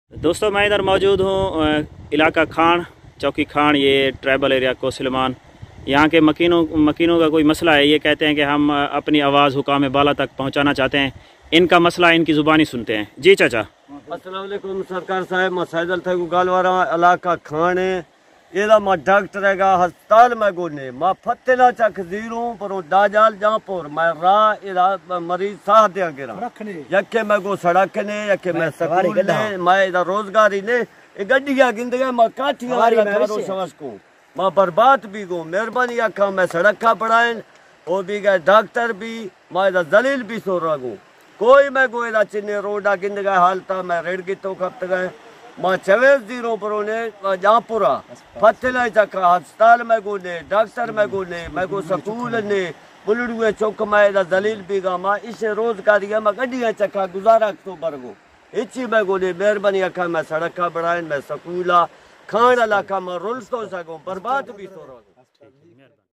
دوستوں میں ادھر موجود ہوں علاقہ کھان چوکی کھان، یہ ٹرائبل ایریا کوسلمان۔ یہاں کے مکینوں کا کوئی مسئلہ ہے، یہ کہتے ہیں کہ ہم اپنی آواز حکام بالا تک پہنچانا چاہتے ہیں۔ ان کا مسئلہ ان کی زبانی سنتے ہیں۔ جی چاچا۔ السلام علیکم سرکار صاحب، میں سیدل تھے گالوارا علاقہ کھان ہے۔ یہ ماں ڈاکٹر ہے گا ہسپتال میں گونے ماں فتلا چک زیروں پر داجال جہاں پر میں راہ مریض ساہ دیا گرا یکے میں گو سڑک نے یکے میں سکول نے میں ادھر روزگاری نے گڈیاں گندگے میں کاٹیاں کرو سمجھ کو ماں برباد بھی گو مہربانی آکھا میں سڑکا پڑھائیں وہ بھی گئے ڈاکٹر بھی میں ادھر دلیل بھی سو رہا گو کوئی میں گو ادھر چنے روڈا گندگے حالتا میں ریڑ گیتوں کھپت گئے ماں چویز دیروں پروں نے جہاں پورا فتلہ چکا ہسپتال میں گو نے ڈاکٹر میں گو نے میں گو سکول نے بلڑوے چوک میں ادھر دلیل بھی گا ماں اسے روزگاری ہے میں گڈیاں چکا گزارا تو برگو اچھی میں گو نے مہربانی آکھا میں سڑکا بڑھائیں میں سکولا کھان علاقہ میں رول تو سکوں برباد بھی تو رہا